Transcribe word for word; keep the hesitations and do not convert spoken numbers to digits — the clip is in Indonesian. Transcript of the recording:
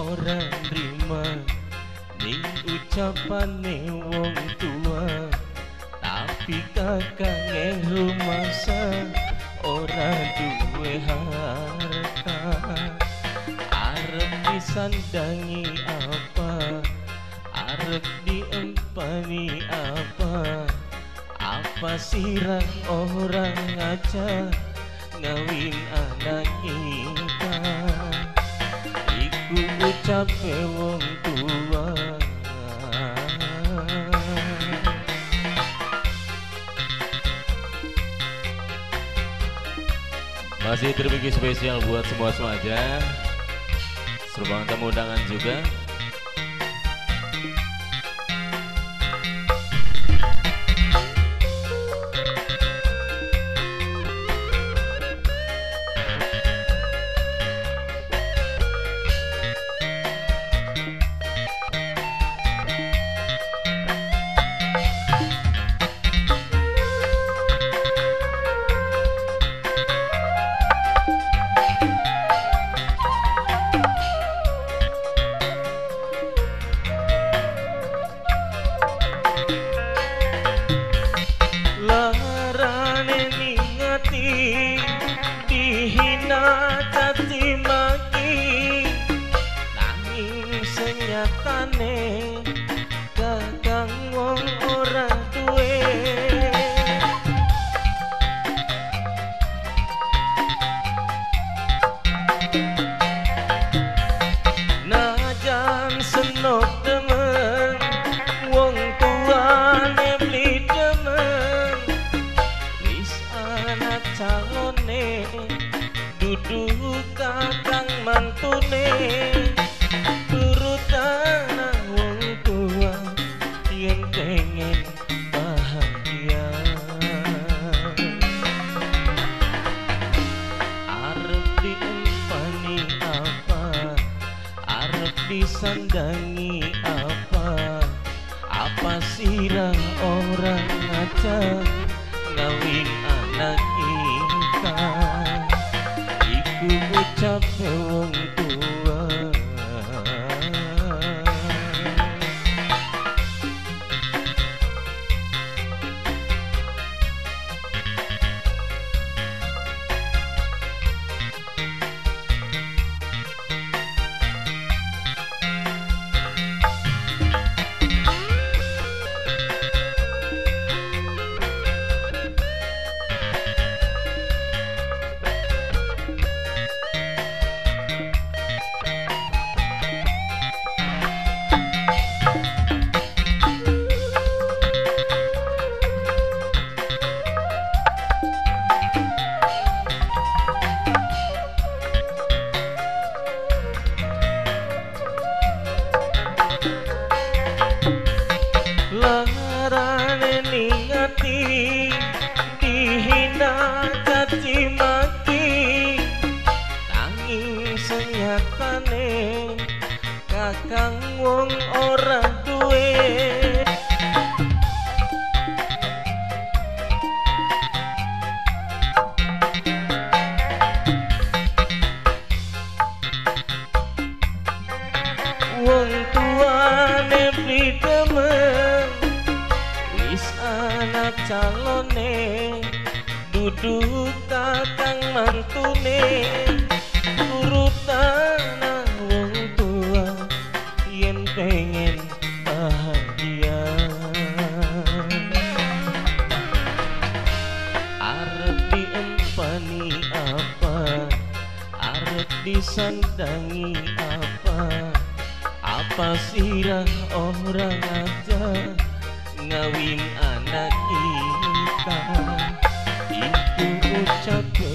orang rima ning ucapane wong tua, tapi kakange rumasa ora duwe harta. Arep disandangi apa, arep diempani apa, apa sirah orang aja ngawin anak kita. Iku ucape wong tua. Masih terbikin spesial buat semua semuanya. Seruangan tamu undangan juga. Dihina caci maki, nanging senyatane kakang wong ora duwe. Najan senok demen wong tuane beli demen, wis anak calone dudu kakang mantune. Turutan wong tua yen pengen bahagia. Arep diempani apa, arep disandangi apa, apa sirah orang aja ngawin anak kita. Iku ucape wong tua. Larane ningati, dihina caci maki, nanging senyatane kakang wong ora duwe. Wong tuane beli demen, wis anak calone dudu kakang mantune. Turutan wong tua yen pengen bahagia. Arep diempani apa, arep disandangi apa, apa sirah orang aja ngawin anak kita. Iku ucape